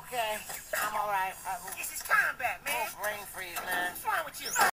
okay. I'm all right. This is combat, man. Brain freeze, man. What's wrong with you?